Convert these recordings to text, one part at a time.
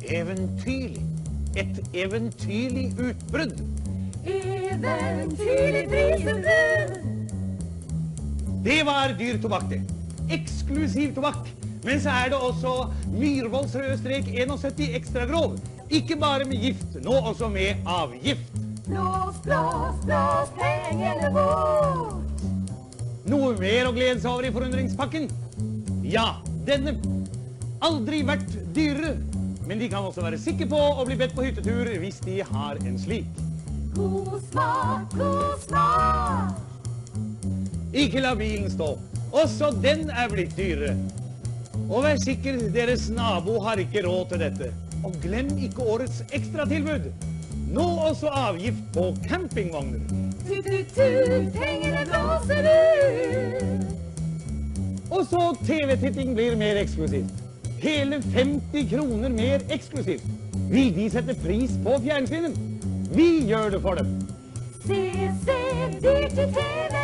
Eventyrlig. Et eventyrlig utbrudd. Eventyrlig prisutbrudd. Det var dyr tobakk, det. Eksklusiv tobakk. Men så er det også Myhrvolds røde strek 71 ekstra grov. Ikke bare med gift, nå også med avgift. Blås, blås, blås pengene bort. Noe mer å glede seg over i forundringspakken? Ja, denne. Aldri vært dyrere. Men de kan også være sikre på å bli bedt på hyttetur hvis de har en slik. God smak, god smak. Ikke la bilen stå. Også den er blitt dyrere. Og vær sikker, deres nabo har ikke råd til dette. Og glem ikke årets ekstratilbud. Nå også avgift på campingvogner. Tut-tut-tut, pengene blåser ut. Og så TV-titting blir mer eksklusivt. Hele 50 kroner mer eksklusivt. Vil de sette pris på fjernsynet? Vi gjør det for dem. Se, dyrt i TV.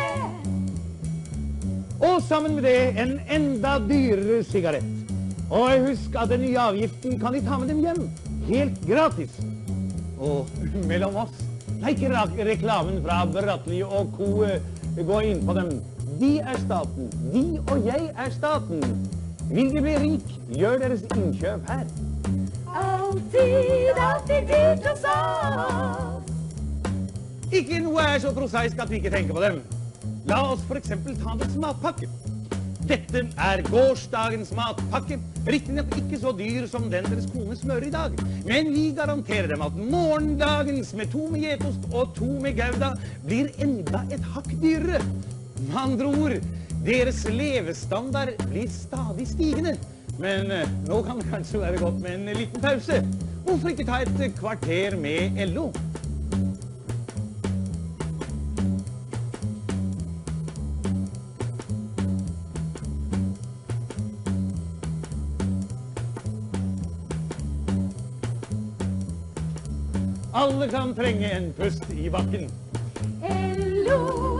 Og sammen med det en enda dyrere sigarett. Og husk at den nye avgiften kan de ta med dem hjem. Helt gratis. Og mellom oss, la ikke reklamen fra Bratteli og Co. gå inn på dem. De er staten. De og jeg er staten. Vil de bli rik, gjør deres innkjøp her. Alltid, alltid dyrt hos oss. Ikke noe er så prosaisk at vi ikke tenker på dem. La oss for eksempel ta deres matpakke. Dette er gårsdagens matpakke. Riktignok ikke så dyr som den deres kone smører i dag. Men vi garanterer dem at morgendagens med 2 med getost og 2 med gouda blir enda et hakk dyrere. Med andre ord, deres levestandard blir stadig stigende. Men nå kan det kanskje være godt med en liten pause. Hvorfor ikke ta et kvarter med LO? Alle kan trenge en pust i bakken. LO